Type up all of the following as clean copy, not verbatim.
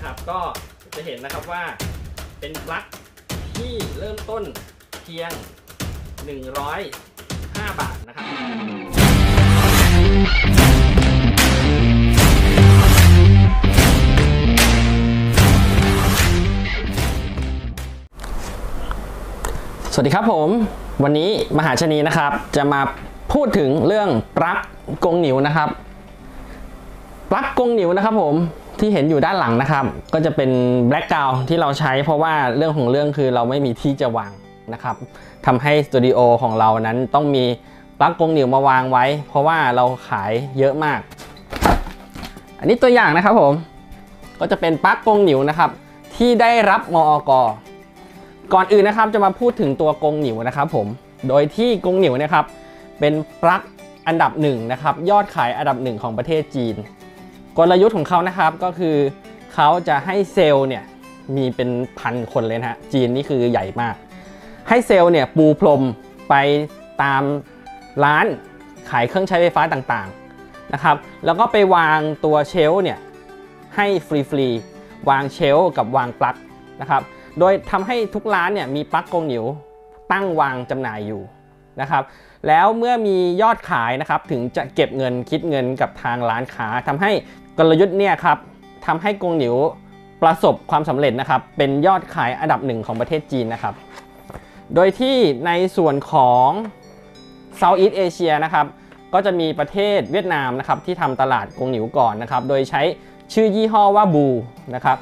นะครับก็จะเห็นนะครับว่าเป็นปลั๊กที่เริ่มต้นเพียง105 บาทนะครับสวัสดีครับผมวันนี้มหาชนีนะครับจะมาพูดถึงเรื่องปลั๊กกงหนิวนะครับปลั๊กกงหนิวนะครับผมที่เห็นอยู่ด้านหลังนะครับก็จะเป็นแบล็กกราวด์ที่เราใช้เพราะว่าเรื่องของเรื่องคือเราไม่มีที่จะวางนะครับทำให้สตูดิโอของเรานั้นต้องมีปลั๊กกงหนิวมาวางไว้เพราะว่าเราขายเยอะมากอันนี้ตัวอย่างนะครับผมก็จะเป็นปลั๊กกงหนิวนะครับที่ได้รับมอก.ก่อนอื่นนะครับจะมาพูดถึงตัวกงหนิวนะครับผมโดยที่กงหนิวนะครับเป็นปลั๊กอันดับหนึ่งนะครับยอดขายอันดับหนึ่งของประเทศจีนกลยุทธ์ของเขานะครับก็คือเขาจะให้เซลล์เนี่ยมีเป็นพันคนเลยนะฮะจีนนี่คือใหญ่มากให้เซลล์เนี่ยปูพรมไปตามร้านขายเครื่องใช้ไฟฟ้าต่างๆนะครับแล้วก็ไปวางตัวเชลฟ์เนี่ยให้ฟรีๆวางเชลฟ์กับวางปลั๊กนะครับโดยทำให้ทุกร้านเนี่ยมีปลั๊กกงหนิวตั้งวางจำหน่ายอยู่นะครับแล้วเมื่อมียอดขายนะครับถึงจะเก็บเงินคิดเงินกับทางร้านค้าทำให้กลยุทธ์เนี่ยครับทำให้กงหนิวประสบความสำเร็จนะครับเป็นยอดขายอันดับหนึ่งของประเทศจีนนะครับโดยที่ในส่วนของ Southeast Asia นะครับก็จะมีประเทศเวียดนามนะครับที่ทำตลาดกงหนิวก่อนนะครับโดยใช้ชื่อยี่ห้อว่าบูนะครับ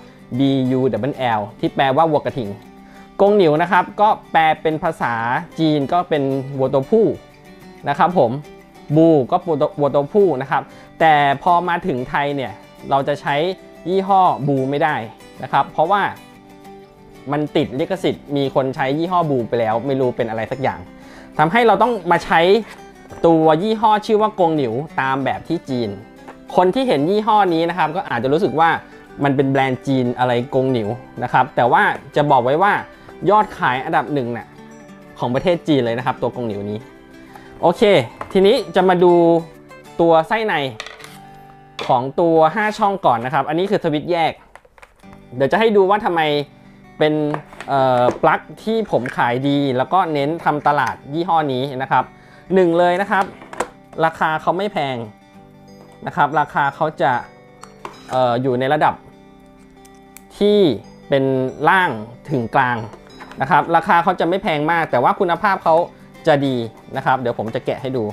BULL ที่แปลว่าวัวกระทิงกงหนิวนะครับก็แปลเป็นภาษาจีนก็เป็นวัวตัวผู้นะครับผมบูก็วัวตัวผู้นะครับแต่พอมาถึงไทยเนี่ยเราจะใช้ยี่ห้อบูไม่ได้นะครับเพราะว่ามันติดลิขสิทธิ์มีคนใช้ยี่ห้อบูไปแล้วไม่รู้เป็นอะไรสักอย่างทำให้เราต้องมาใช้ตัวยี่ห้อชื่อว่ากงหนิวตามแบบที่จีนคนที่เห็นยี่ห้อนี้นะครับก็อาจจะรู้สึกว่ามันเป็นแบรนด์จีนอะไรกงหนิวนะครับแต่ว่าจะบอกไว้ว่ายอดขายอันดับหนึ่งน่ะของประเทศจีนเลยนะครับตัวกงหนิวนี้โอเคทีนี้จะมาดูตัวไส้ในของตัว5ช่องก่อนนะครับอันนี้คือสวิตช์แยกเดี๋ยวจะให้ดูว่าทำไมเป็นปลั๊กที่ผมขายดีแล้วก็เน้นทำตลาดยี่ห้อนี้นะครับหนึ่งเลยนะครับราคาเขาไม่แพงนะครับราคาเขาจะอยู่ในระดับที่เป็นล่างถึงกลางนะครับราคาเขาจะไม่แพงมากแต่ว่าคุณภาพเขาจะดีนะครับเดี๋ยวผมจะแกะให้ดู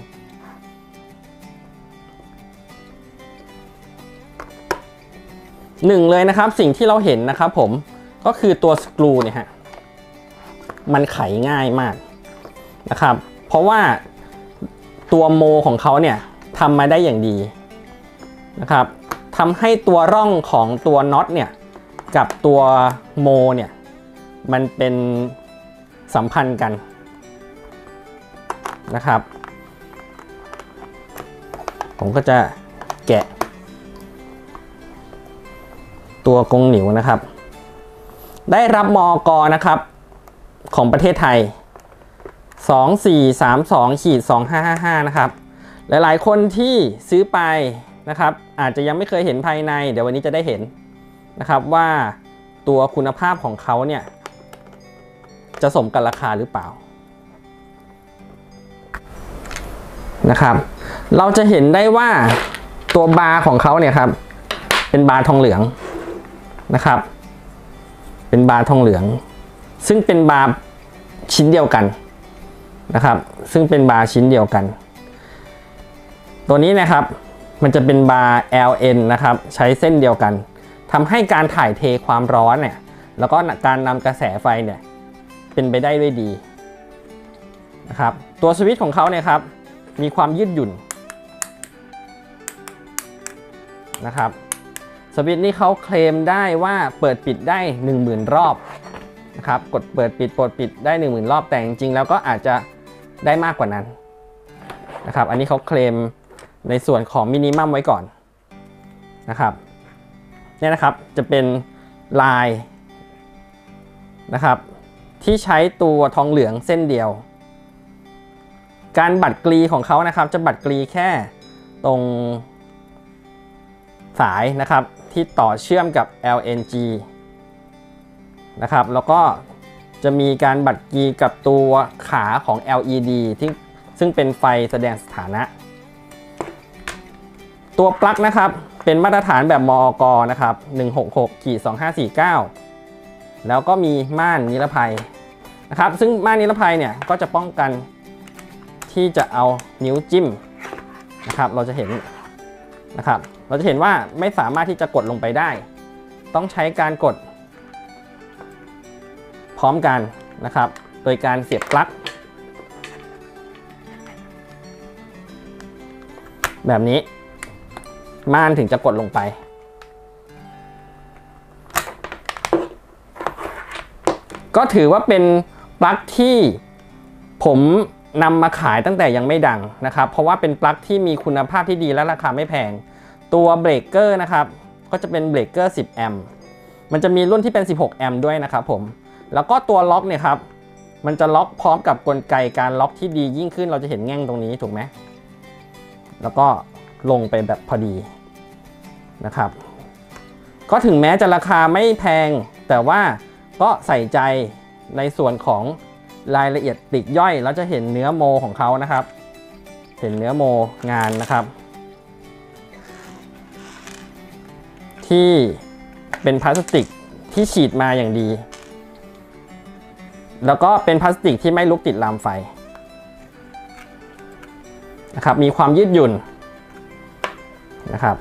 หนึ่งเลยนะครับสิ่งที่เราเห็นนะครับผมก็คือตัวสกรูเนี่ยฮะมันไขง่ายมากนะครับเพราะว่าตัวโมของเขาเนี่ยทำมาได้อย่างดีนะครับทำให้ตัวร่องของตัวน็อตเนี่ยกับตัวโมเนี่ยมันเป็นสัมพันธ์กันนะครับผมก็จะแกะตัวกงหนิวนะครับได้รับมอก.นะครับของประเทศไทย2432-2555นะครับหลายๆคนที่ซื้อไปนะครับอาจจะยังไม่เคยเห็นภายในเดี๋ยววันนี้จะได้เห็นนะครับว่าตัวคุณภาพของเขาเนี่ยจะสมกับราคาหรือเปล่านะครับเราจะเห็นได้ว่าตัวบาร์ของเขาเนี่ยครับเป็นบาร์ทองเหลืองนะครับเป็นบาร์ทองเหลืองซึ่งเป็นบาร์ชิ้นเดียวกันนะครับซึ่งเป็นบาร์ชิ้นเดียวกันตัวนี้นะครับมันจะเป็นบาร์ LN นะครับใช้เส้นเดียวกันทำให้การถ่ายเทความร้อนเนี่ยแล้วก็การนำกระแสไฟเนี่ยเป็นไปได้ด้วยดีนะครับตัวสวิตช์ของเขาเนี่ยครับมีความยืดหยุ่นนะครับสวิตช์นี้เขาเคลมได้ว่าเปิดปิดได้ 10,000 รอบนะครับกดเปิดปิดได้ 10,000 รอบแต่จริงๆแล้วก็อาจจะได้มากกว่านั้นนะครับอันนี้เขาเคลมในส่วนของมินิมัมไว้ก่อนนะครับนี่นะครับจะเป็นลายนะครับที่ใช้ตัวทองเหลืองเส้นเดียวการบัดกรีของเขานะครับจะบัดกรีแค่ตรงสายนะครับที่ต่อเชื่อมกับ LNG นะครับแล้วก็จะมีการบัดกีกับตัวขาของ LED ซึ่งเป็นไฟแสดงสถานะตัวปลั๊กนะครับเป็นมาตรฐานแบบมอกนะครับ 166-2549 แล้วก็มีม่านนิรภัยนะครับซึ่งม่านนิรภัยเนี่ยก็จะป้องกันที่จะเอานิ้วจิ้มนะครับเราจะเห็นว่าไม่สามารถที่จะกดลงไปได้ต้องใช้การกดพร้อมกันนะครับโดยการเสียบปลั๊กแบบนี้ม่านถึงจะกดลงไปก็ถือว่าเป็นปลั๊กที่ผมนำมาขายตั้งแต่ยังไม่ดังนะครับเพราะว่าเป็นปลั๊กที่มีคุณภาพที่ดีและราคาไม่แพงตัวเบรกเกอร์นะครับก็จะเป็นเบรกเกอร์10 แอมป์มันจะมีรุ่นที่เป็น16 แอมป์ด้วยนะครับผมแล้วก็ตัวล็อกเนี่ยครับมันจะล็อกพร้อมกับกลไกการล็อกที่ดียิ่งขึ้นเราจะเห็นแง่งตรงนี้ถูกไหมแล้วก็ลงไปแบบพอดีนะครับก็ถึงแม้จะราคาไม่แพงแต่ว่าก็ใส่ใจในส่วนของรายละเอียดปลีกย่อยแล้วจะเห็นเนื้อโมของเขานะครับเห็นเนื้อโมงานนะครับที่เป็นพลาสติกที่ฉีดมาอย่างดีแล้วก็เป็นพลาสติกที่ไม่ลุกติดลามไฟนะครับมีความยืดหยุ่นนะครับ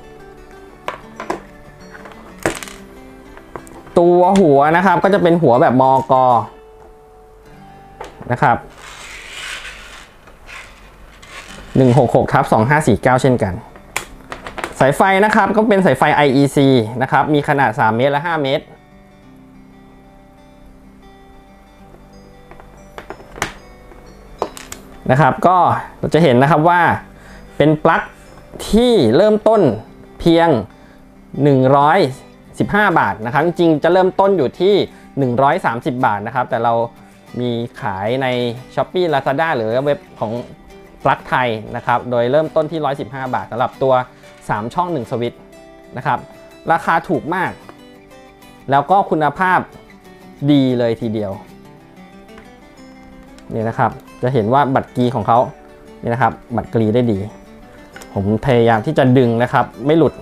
ตัวหัวนะครับก็จะเป็นหัวแบบมอกนะครับ166/2549เช่นกันสายไฟนะครับก็เป็นสายไฟ IEC นะครับมีขนาด3 เมตรและ5 เมตรนะครับก็เราจะเห็นนะครับว่าเป็นปลั๊กที่เริ่มต้นเพียง115 บาทนะครับจริงๆจะเริ่มต้นอยู่ที่130 บาทนะครับแต่เรามีขายใน Shopee Lazada หรือเว็บของปลั๊กไทยนะครับโดยเริ่มต้นที่115 บาทสำหรับตัว3 ช่อง1 สวิตช์นะครับราคาถูกมากแล้วก็คุณภาพดีเลยทีเดียวนี่นะครับจะเห็นว่าบัตรกรีของเขานี่นะครับบัตรกรีได้ดีผมพยายามที่จะดึงนะครับไม่หลุด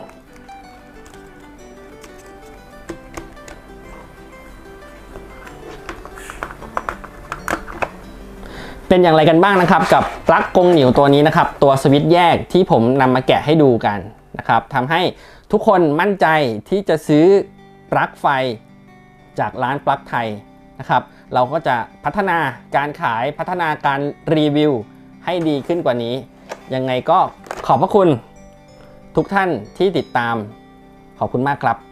เป็นอย่างไรกันบ้างนะครับกับปลั๊กกงหนิวตัวนี้นะครับตัวสวิตช์แยกที่ผมนำมาแกะให้ดูกันนะครับทำให้ทุกคนมั่นใจที่จะซื้อปลั๊กไฟจากร้านปลั๊กไทยนะครับเราก็จะพัฒนาการขายพัฒนาการรีวิวให้ดีขึ้นกว่านี้ยังไงก็ขอบพระคุณทุกท่านที่ติดตามขอบคุณมากครับ